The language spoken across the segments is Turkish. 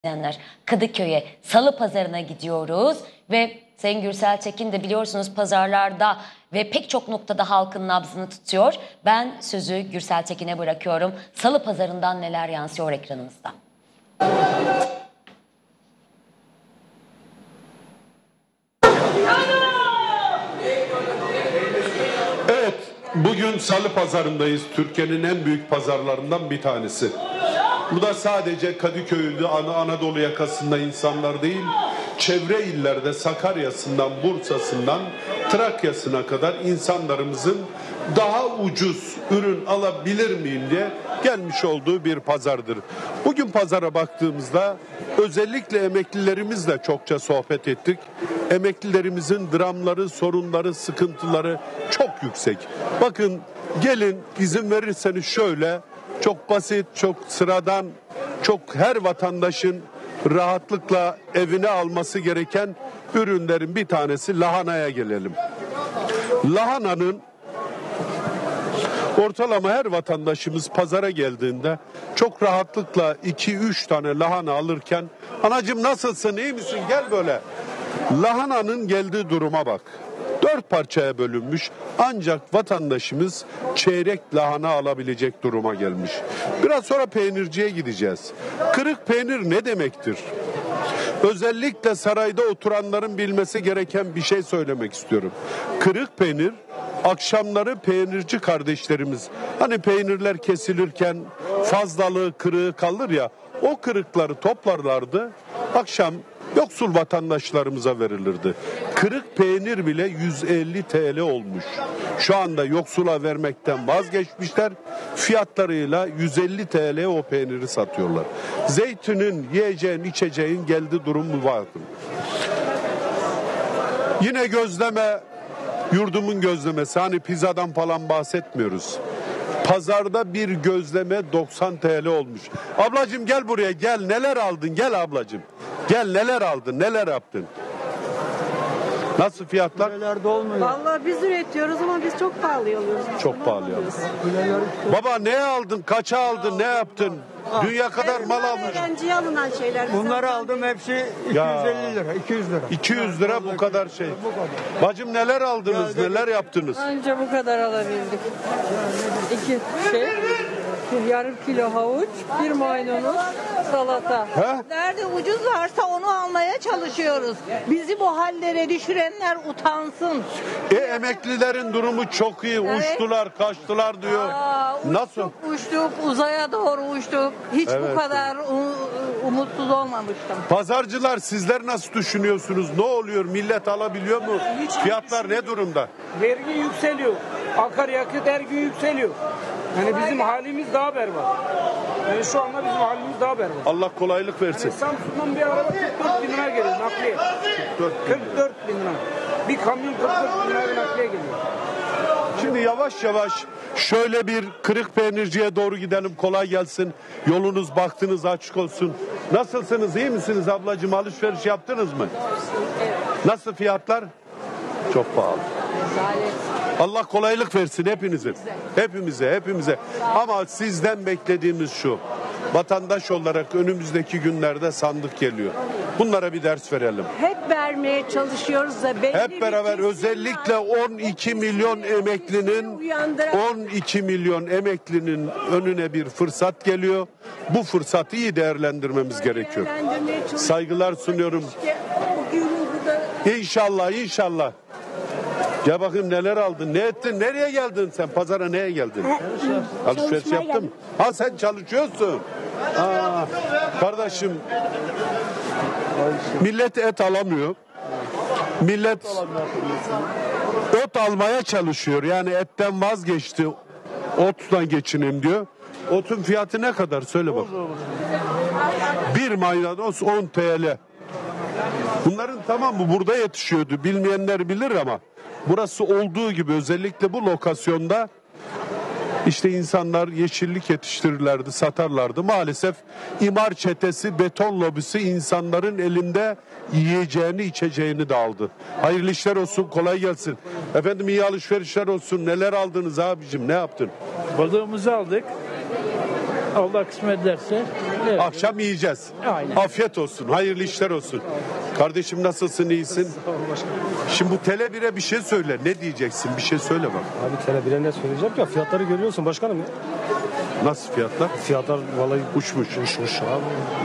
izleyenler, Kadıköy'e, Salı Pazarı'na gidiyoruz ve Sayın Gürsel Tekin de biliyorsunuz pazarlarda ve pek çok noktada halkın nabzını tutuyor. Ben sözü Gürsel Tekin'e bırakıyorum. Salı Pazarı'ndan neler yansıyor ekranımızda? Evet, bugün Salı Pazarı'ndayız. Türkiye'nin en büyük pazarlarından bir tanesi. Bu da sadece Kadıköy'de, Anadolu yakasında insanlar değil, çevre illerde Sakarya'sından, Bursa'sından, Trakya'sına kadar insanlarımızın daha ucuz ürün alabilir miyim diye gelmiş olduğu bir pazardır. Bugün pazara baktığımızda özellikle emeklilerimizle çokça sohbet ettik. Emeklilerimizin dramları, sorunları, sıkıntıları çok yüksek. Bakın gelin izin verirseniz şöyle çok basit, çok sıradan, çok her vatandaşın rahatlıkla evine alması gereken ürünlerin bir tanesi lahanaya gelelim. Lahananın ortalama her vatandaşımız pazara geldiğinde çok rahatlıkla 2-3 tane lahana alırken anacığım nasılsın, iyi misin, gel böyle. Lahananın geldiği duruma bak. 4 parçaya bölünmüş ancak vatandaşımız çeyrek lahana alabilecek duruma gelmiş. Biraz sonra peynirciye gideceğiz. Kırık peynir ne demektir? Özellikle sarayda oturanların bilmesi gereken bir şey söylemek istiyorum. Kırık peynir, akşamları peynirci kardeşlerimiz, hani peynirler kesilirken fazlalığı kırığı kalır ya, o kırıkları toplarlardı, akşam yoksul vatandaşlarımıza verilirdi. Kırık peynir bile 150 TL olmuş. Şu anda yoksula vermekten vazgeçmişler. Fiyatlarıyla 150 TL o peyniri satıyorlar. Zeytinin, yiyeceğin, içeceğin geldiği durumu vardı. Yine gözleme, yurdumun gözlemesi, hani pizzadan falan bahsetmiyoruz. Pazarda bir gözleme 90 TL olmuş. Ablacığım gel buraya, gel, neler aldın, gel ablacığım. Gel, neler aldın, neler yaptın? Nasıl fiyatlar? Vallahi biz üretiyoruz ama biz çok pahalı alıyoruz. Çok pahalı alıyoruz. Baba ne aldın, kaça aldın, ne yaptın? Dünya kadar mal almış. Öğrenciye alınan şeyler. Bunları aldım, hepsi 250 lira, 200 lira. 200 lira bu kadar şey. Bacım neler aldınız, neler yaptınız? Anca bu kadar alabildik. İki yarım kilo havuç, bir maydanoz, salata. He? Nerede ucuz varsa onu almaya çalışıyoruz. Bizi bu hallere düşürenler utansın. Emeklilerin durumu çok iyi. Evet. Uçtular, kaçtılar diyor. Nasıl? Uçtuk, uzaya doğru uçtuk. Hiç Evet. bu kadar umutsuz olmamıştım. Pazarcılar sizler nasıl düşünüyorsunuz? Ne oluyor? Millet alabiliyor mu? Fiyatlar ne durumda? Vergi yükseliyor. Akaryakıt her gün yükseliyor. Yani bizim halimiz daha berbat. Yani şu anda bizim halimiz daha berbat. Allah kolaylık versin. Yani Samsun'dan bir araba 44 bin lira geliyor nakliye. 44 bin lira. Bir kamyon 44 bin lira nakliye geliyor. Şimdi yavaş yavaş şöyle bir kırık peynirciye doğru gidelim. Kolay gelsin. Yolunuz, baktınız açık olsun. Nasılsınız? İyi misiniz ablacığım? Alışveriş yaptınız mı? Nasıl fiyatlar? Çok pahalı. Allah kolaylık versin hepinizin. Hepimize. Ama sizden beklediğimiz şu. Vatandaş olarak önümüzdeki günlerde sandık geliyor. Bunlara bir ders verelim. Hep vermeye çalışıyoruz da belli Hep beraber özellikle 12 milyon emeklinin önüne bir fırsat geliyor. Bu fırsatı iyi değerlendirmemiz gerekiyor. Saygılar sunuyorum. İnşallah. Gel bakayım neler aldın, ne ettin, nereye geldin sen? Pazara neye geldin? Alışveriş yaptın mı? Ha sen çalışıyorsun. Kardeşim, millet et alamıyor. Millet ot almaya çalışıyor. Yani etten vazgeçti. Otla geçineyim diyor. Otun fiyatı ne kadar? Söyle bak. Bir maydanoz 10 TL. Bunların tamamı burada yetişiyordu. Bilmeyenler bilir ama burası olduğu gibi özellikle bu lokasyonda işte insanlar yeşillik yetiştirirlerdi, satarlardı. Maalesef imar çetesi, beton lobisi insanların elinde yiyeceğini, içeceğini de aldı. Hayırlı işler olsun, kolay gelsin. Efendim iyi alışverişler olsun. Neler aldınız abicim, ne yaptın? Balığımızı aldık. Allah kısmet ederse. Evet. Akşam yiyeceğiz. Aynen. Afiyet olsun, hayırlı işler olsun. Kardeşim nasılsın, iyisin? Şimdi bu Tele1'e bir şey söyle. Ne diyeceksin? Bir şey söyle bak. Abi Tele1'e ne söyleyeceğim ya? Fiyatları görüyorsun başkanım ya. Nasıl fiyatlar? Fiyatlar vallahi Uçmuş. uçmuş abi.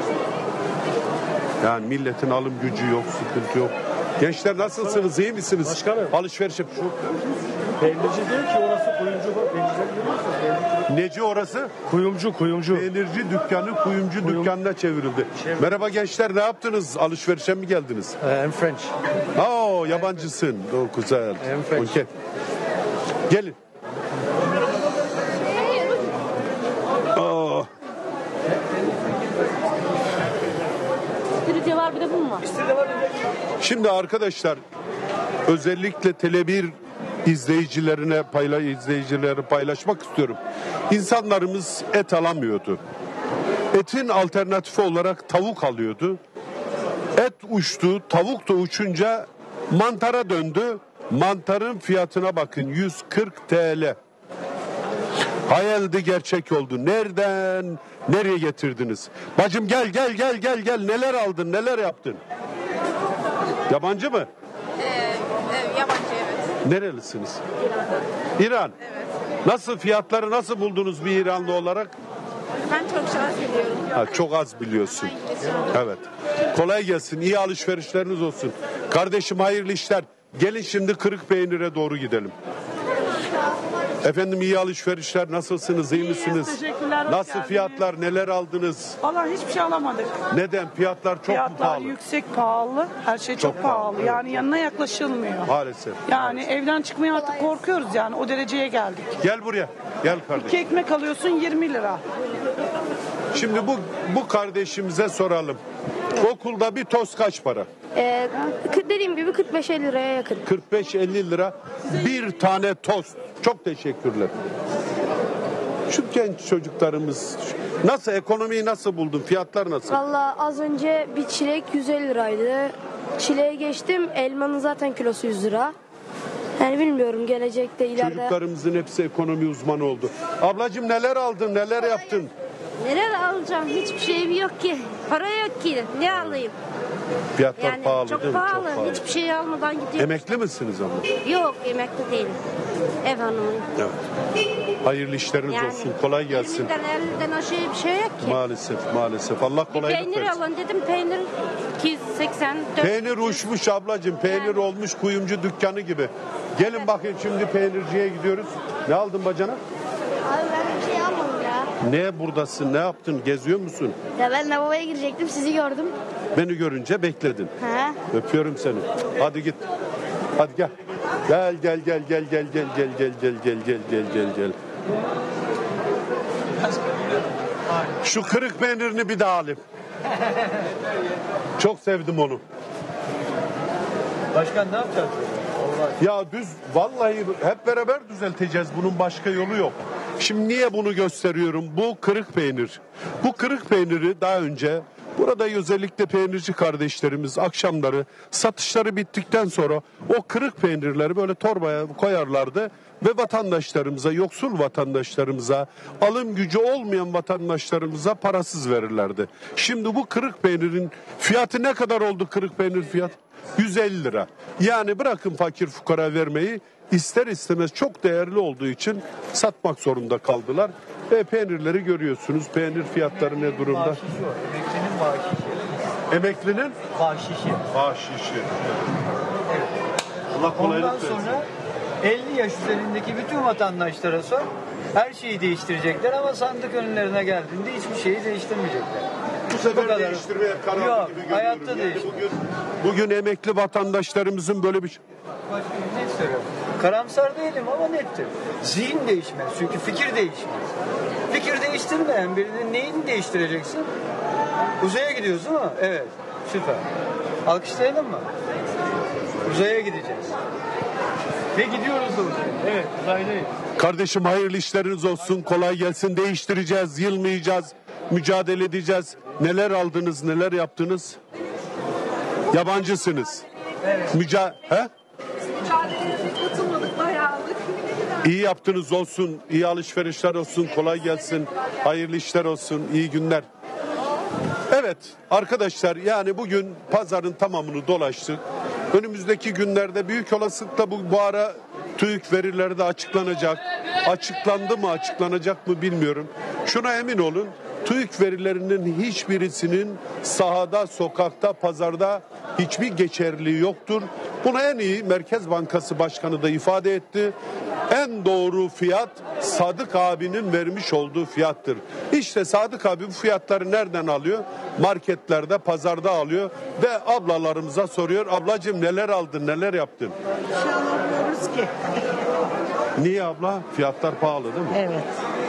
Yani milletin alım gücü yok, sıkıntı yok. Gençler nasılsınız, iyi misiniz? Başkanım. Alışveriş yap. Peynirci değil ki orası kuyumcu bak. Peynirciler görüyorsun. Neci orası? Kuyumcu. Peynirci dükkanı kuyumcu dükkanına çevrildi. Merhaba gençler, ne yaptınız? Alışverişe mi geldiniz? I'm French. Oo, yabancısın. O güzel. I'm French. Okey. Gelin. Aa, İstiridye var bir de bu mu var? şimdi arkadaşlar özellikle Tele1 izleyicileri paylaşmak istiyorum. İnsanlarımız et alamıyordu. Etin alternatifi olarak tavuk alıyordu. Et uçtu, tavuk da uçunca mantara döndü. Mantarın fiyatına bakın, 140 TL. Hayaldi, gerçek oldu. Nereden nereye getirdiniz? Bacım gel. Neler aldın, neler yaptın? Yabancı mı? Yabancı evet. Nerelisiniz? İran. Evet. Nasıl, fiyatları nasıl buldunuz bir İranlı olarak? Ben çok az biliyorum. Ha, çok az biliyorsun. Evet. Kolay gelsin. İyi alışverişleriniz olsun. Kardeşim hayırlı işler. Gelin şimdi kırık peynire doğru gidelim. Efendim iyi alışverişler. Nasılsınız? İyi misiniz? teşekkürler, hoş Nasıl geldiniz. fiyatlar? Neler aldınız? Vallahi hiçbir şey alamadık. Neden? Fiyatlar çok mu Fiyatlar pahalı? yüksek, pahalı. Her şey çok, Çok pahalı, pahalı. evet. Yani yanına yaklaşılmıyor. Maalesef. Yani evden çıkmaya artık korkuyoruz yani. O dereceye geldik. Gel buraya. Gel kardeşim. 2 ekmek alıyorsun 20 lira. Şimdi bu kardeşimize soralım. Okulda bir tost kaç para? Dediğim gibi 45-50 liraya yakın. 45-50 lira bir tane tost. Çok teşekkürler. Şu genç çocuklarımız nasıl, ekonomiyi nasıl buldun? Fiyatlar nasıl? Valla az önce bir çilek 150 liraydı. Çileğe geçtim. Elmanın zaten kilosu 100 lira. Yani bilmiyorum gelecekte ileride. Çocuklarımızın hepsi ekonomi uzmanı oldu. Ablacığım neler aldın, neler yaptın? Neler alacağım? Hiçbir şeyim yok ki. Para yok ki. Ne alayım? Fiyatlar Yani pahalı çok değil mi? pahalı. Çok pahalı. Hiçbir şey almadan gidiyorum. Emekli misiniz abla? Yok emekli değilim. Ev hanımıyım. Evet. Hayırlı işleriniz Yani olsun. Kolay gelsin. 20'den 50'den aşağı bir şey yok ki. Maalesef. Allah Bir kolaylık peynir versin. alın dedim. Peynir 284. Peynir uçmuş ablacığım. Peynir Yani. olmuş kuyumcu dükkanı gibi. Gelin bakın şimdi peynirciye gidiyoruz. Ne aldın bacana? Abi ben bir şey almadım ya. Ne buradasın? Ne yaptın? Geziyor musun? Ya ben lavaboya girecektim sizi gördüm. Beni görünce bekledin. Ha? Öpüyorum seni. Hadi git. Hadi gel. Gel. Şu kırık peynirini bir daha alayım. Çok sevdim onu. Başkan ne yapacağız? Ya vallahi hep beraber düzelteceğiz. Bunun başka yolu yok. Şimdi niye bunu gösteriyorum? Bu kırık peynir. Bu kırık peyniri daha önce burada özellikle peynirci kardeşlerimiz akşamları satışları bittikten sonra o kırık peynirleri böyle torbaya koyarlardı ve vatandaşlarımıza, yoksul vatandaşlarımıza, alım gücü olmayan vatandaşlarımıza parasız verirlerdi. Şimdi bu kırık peynirin fiyatı ne kadar oldu, kırık peynir fiyat? 150 lira. Yani bırakın fakir fukara vermeyi, ister istemez çok değerli olduğu için satmak zorunda kaldılar. Ve peynirleri görüyorsunuz. Peynir fiyatları ne durumda? Emeklinin bahşişi. Emeklinin Bahşişi. bahşişi. Allah kolaylık Ondan versin. sonra 50 yaş üzerindeki bütün vatandaşlara sor. Her şeyi değiştirecekler ama sandık önlerine geldiğinde hiçbir şeyi değiştirmeyecekler. Bu sefer kadar. değiştirmeye kararlı Yok, gibi görüyorum. hayatta Yani değişmez. bugün emekli vatandaşlarımızın böyle bir Başka bir net söylüyorum. Karamsar değilim ama nettir. Zihin değişmez çünkü fikir değişmez. Fikir değiştirmeyen birinin neyini değiştireceksin? Uzaya gidiyoruz değil mi? Evet. Süper. Alkışlayalım mı? Uzaya gideceğiz. Ve gidiyoruz da uzaya. Evet, uzaydayız. Kardeşim hayırlı işleriniz olsun. Kolay gelsin. Değiştireceğiz, yılmayacağız, mücadele edeceğiz. Neler aldınız, neler yaptınız? Yabancısınız. Evet. He? Mücadeleye katılmadık bayağı aldık. İyi yaptınız olsun, iyi alışverişler olsun, kolay gelsin, hayırlı işler olsun, iyi günler. Evet arkadaşlar, yani bugün pazarın tamamını dolaştık. Önümüzdeki günlerde büyük olasılıkla bu ara TÜİK verileri de açıklanacak. Açıklandı mı, açıklanacak mı bilmiyorum. Şuna emin olun, TÜİK verilerinin hiçbirisinin sahada, sokakta, pazarda hiçbir geçerliliği yoktur. Bunu en iyi Merkez Bankası Başkanı da ifade etti. En doğru fiyat Sadık abinin vermiş olduğu fiyattır. İşte Sadık abi bu fiyatları nereden alıyor? Marketlerde, pazarda alıyor ve ablalarımıza soruyor. Ablacığım neler aldın, neler yaptın? Şu an almıyoruz ki. Niye abla? Fiyatlar pahalı değil mi? Evet.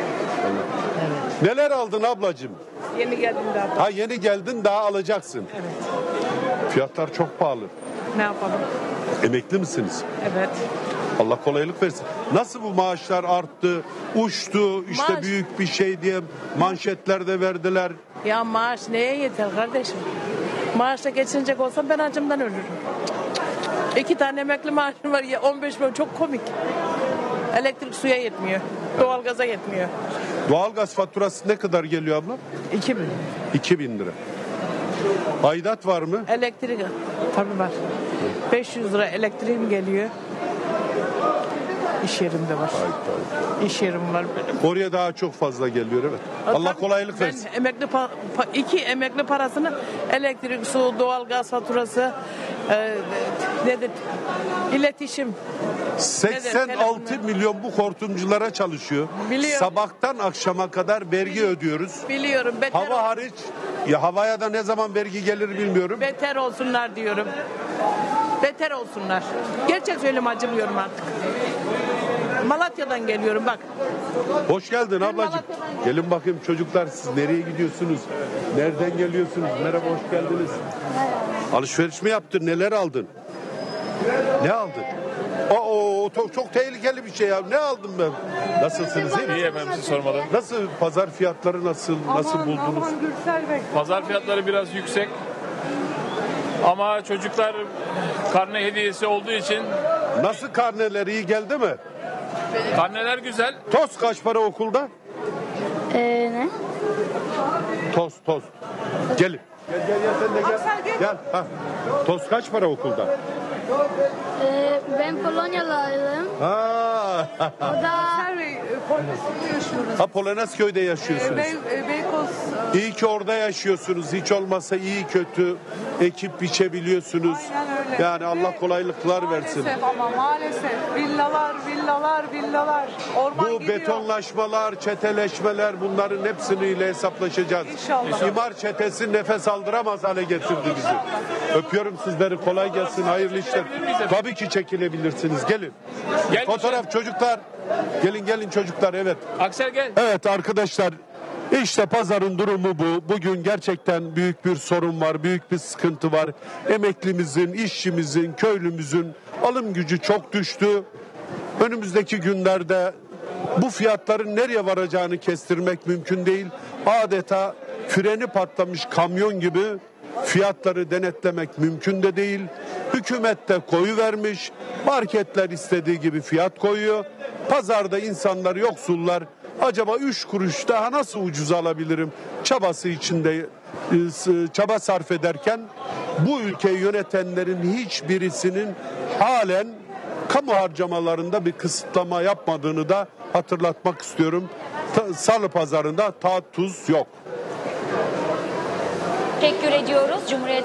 Neler aldın ablacığım? Yeni geldim daha. Ha yeni geldin, daha alacaksın. Evet. Fiyatlar çok pahalı. Ne yapalım? Emekli misiniz? Evet. Allah kolaylık versin. Nasıl bu maaşlar arttı, uçtu, işte Maaş- büyük bir şey diye manşetlerde verdiler. Ya maaş neye yeter kardeşim? Maaşla geçinecek olsam ben acımdan ölürüm. 2 tane emekli maaşım var ya 15 milyon, çok komik. Elektrik suya yetmiyor. Doğalgaza yetmiyor. Doğalgaz faturası ne kadar geliyor abla? 2000. 2000 lira. Aidat var mı? Elektrik tabii var. 500 lira elektriğim geliyor. İş yerimde var. İş yerim var benim. Oraya daha çok fazla geliyor, evet. Allah Tabii kolaylık ben versin. emekli 2 emekli parasını elektrik, su, doğalgaz faturası, nedir? İletişim. 86 milyon bu hortumculara çalışıyor. Biliyorum. Sabahtan akşama kadar vergi ödüyoruz. Biliyorum. Hava hariç, ya havaya da ne zaman vergi gelir bilmiyorum. Beter olsunlar diyorum. Beter olsunlar. Gerçek söyleyeyim, acımıyorum artık. Malatya'dan geliyorum bak. Hoş geldin ablacığım. Gelin bakayım çocuklar, siz nereye gidiyorsunuz? Nereden geliyorsunuz? Merhaba, hoş geldiniz. Alışveriş mi yaptın? Neler aldın? Ne aldın? Çok tehlikeli bir şey ya. Ne aldım ben? Nasılsınız? İyi mi? İyi efendim, sizi sormalı. Nasıl pazar fiyatları nasıl buldunuz? Pazar fiyatları biraz yüksek. Ama çocuklar karne hediyesi olduğu için Nasıl, karneler iyi geldi mi? karneler güzel. Tost kaç para okulda? Ne? Tost. Gelin. Gel sen de gel. Gel. Ha. Tost kaç para okulda? Ben Polonyalıyım. Ha. O da Ha, Polonezköy'de yaşıyorsunuz. Beykoz. İyi ki orada yaşıyorsunuz. Hiç olmazsa iyi kötü ekip biçebiliyorsunuz. Yani Allah kolaylıklar versin. Ama maalesef villalar. Orman Bu betonlaşmalar, çeteleşmeler, bunların hepsiniyle hesaplaşacağız. İnşallah. İmar çetesi nefes aldıramaz hale getirdi bizi. Öpüyorum sizleri. Kolay gelsin. Hayırlı işler. Tabii ki çekilebilirsiniz. Gelin. Gel Fotoğraf çocuklar. Gelin çocuklar. Evet. Aksel gel. Evet arkadaşlar, işte pazarın durumu bu. Bugün gerçekten büyük bir sorun var, büyük bir sıkıntı var. Emeklimizin, işçimizin, köylümüzün alım gücü çok düştü. Önümüzdeki günlerde bu fiyatların nereye varacağını kestirmek mümkün değil. Adeta freni patlamış kamyon gibi fiyatları denetlemek mümkün de değil. Hükümet de koyuvermiş, marketler istediği gibi fiyat koyuyor. Pazarda insanlar, yoksullar, acaba 3 kuruş daha nasıl ucuz alabilirim çabası içinde çaba sarf ederken bu ülkeyi yönetenlerin hiçbirisinin halen kamu harcamalarında bir kısıtlama yapmadığını da hatırlatmak istiyorum. Salı pazarında tat tuz yok. Teşekkür ediyoruz. Cumhuriyet